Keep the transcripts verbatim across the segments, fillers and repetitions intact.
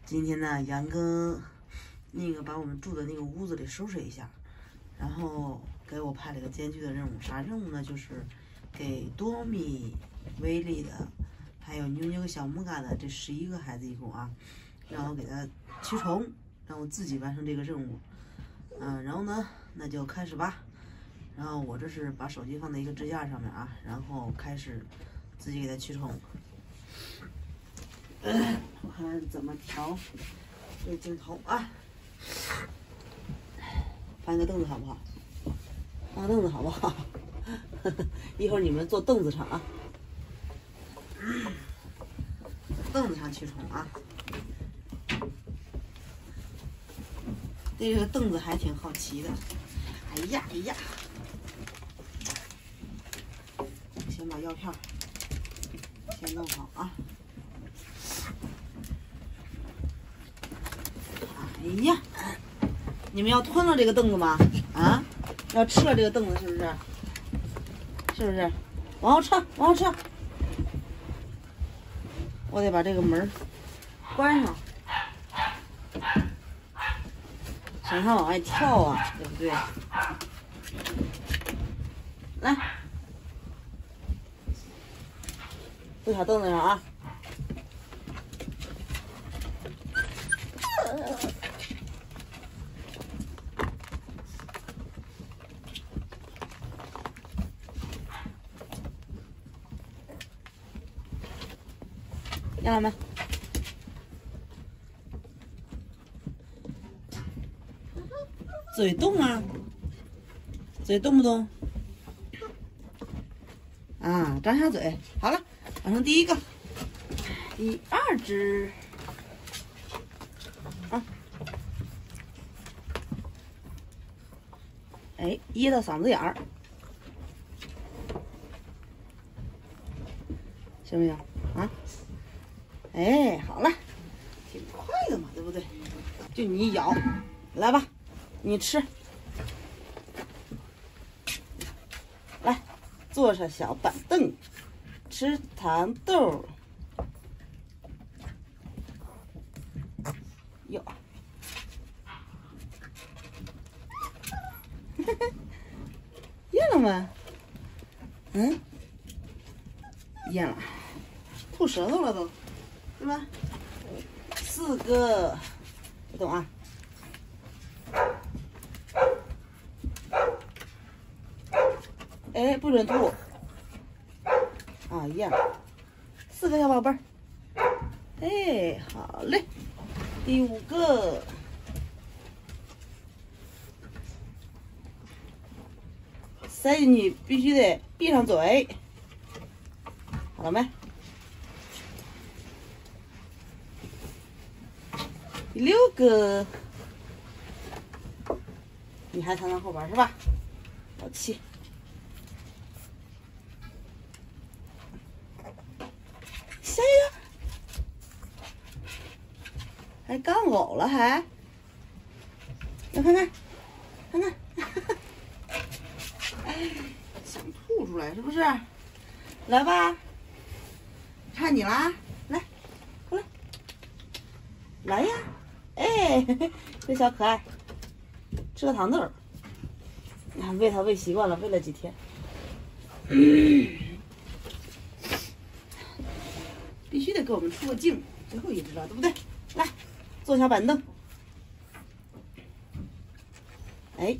今天呢，杨哥那个把我们住的那个屋子里收拾一下，然后给我派了个艰巨的任务。啥任务呢？就是给多米、威利的，还有妞妞、小木嘎的这十一个孩子一共啊，让我给他驱虫，让我自己完成这个任务。嗯，然后呢，那就开始吧。然后我这是把手机放在一个支架上面啊，然后开始自己给它驱虫。嗯，我看怎么调这个镜头啊。搬个凳子好不好？搬个凳子好不好？一会儿你们坐凳子上啊。凳子上驱虫啊。这个凳子还挺好骑的。哎呀哎呀！先把药片先弄好啊。哎呀，你们要吞了这个凳子吗？啊，要吃了这个凳子是不是？是不是？往后撤，往后撤。我得把这个门关上，省它往外跳啊，对不对？来，坐小凳子上啊。看到没？嘴动啊，嘴动不动？啊，张下嘴。好了，完成第一个，第二只。啊，哎，噎到嗓子眼儿，行不行啊？哎，好了，挺快的嘛，对不对？就你咬，来吧，你吃。来，坐上小板凳，吃糖豆。哟，咽了吗？嗯，咽了，吐舌头了都。是吧？四个，别动啊！哎，不准吐！啊，一样。四个小宝贝儿。哎，好嘞。第五个。塞进去必须得闭上嘴。好了没？第六个，你还藏在后边是吧？老七，下一个，还干呕了还？来看看，看看，想吐出来是不是？来吧，看你啦，来，过来，来呀！哎，这小可爱，吃个糖豆儿。你看喂它喂习惯了，喂了几天。嗯、必须得给我们出个镜，最后一只了，对不对？来，坐小板凳。哎，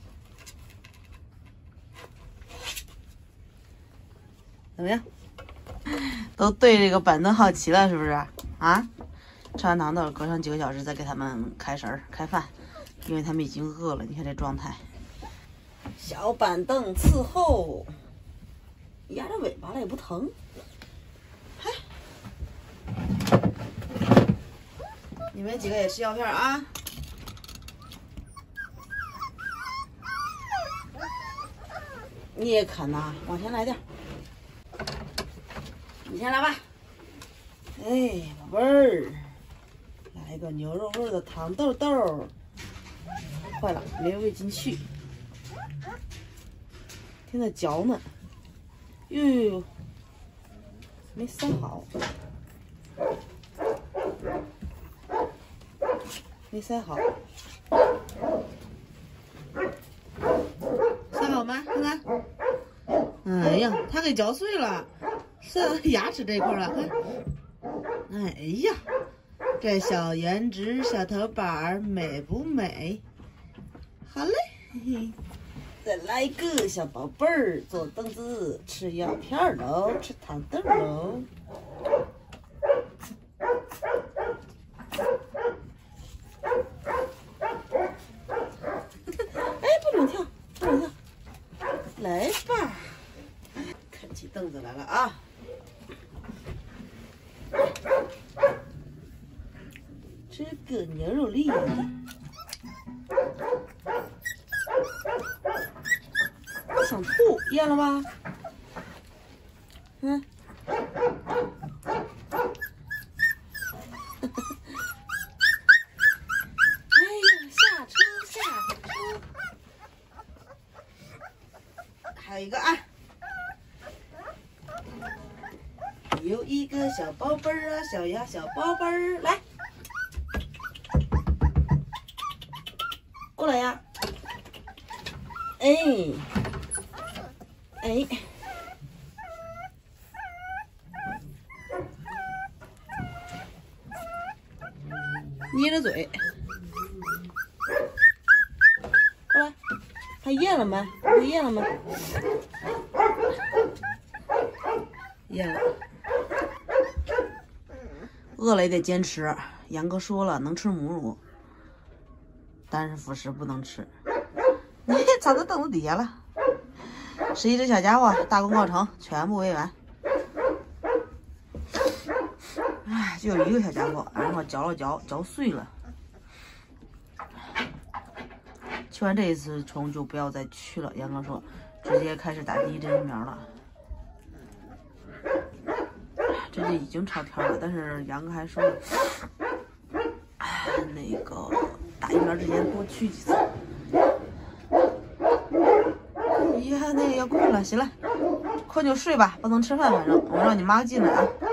怎么样？都对这个板凳好奇了，是不是啊？吃完糖豆，隔上几个小时再给他们开食儿、开饭，因为他们已经饿了。你看这状态，小板凳伺候，压着尾巴了也不疼。嗨，你们几个也吃药片啊！你也啃呐？往前来点，你先来吧。哎，宝贝儿。来个牛肉味的糖豆豆，坏了，没喂进去，正在嚼呢。呦呦呦，没塞好。 没塞好。塞好吗？看看。哎呀，它给嚼碎了，塞到牙齿这块了。看。哎呀，这小颜值小头板美不美？好嘞，嘿嘿。再来一个小宝贝儿，坐凳子吃药片喽，吃糖豆喽。哎，不能跳，不能跳，来吧，看起凳子来了啊！这个牛肉粒。想吐，咽了吧？嗯。哎呀，下车下车！还有一个啊，有一个小宝贝儿啊，小呀小宝贝儿，来，过来呀！哎。哎，捏着嘴，过来，它咽了没？它咽了没？咽了。饿了也得坚持。杨哥说了，能吃母乳，但是辅食不能吃。你藏在凳子底下了。十一只小家伙，大功告成，全部喂完。哎，就有一个小家伙，然后嚼了嚼，嚼碎了。去完这一次虫就不要再去了，杨哥说，直接开始打第一针疫苗了。这就已经朝天了，但是杨哥还说，哎，那个打疫苗之前多去几次。呀，那个要困了，行了，困就睡吧，不能吃饭，反正我让你妈进来啊。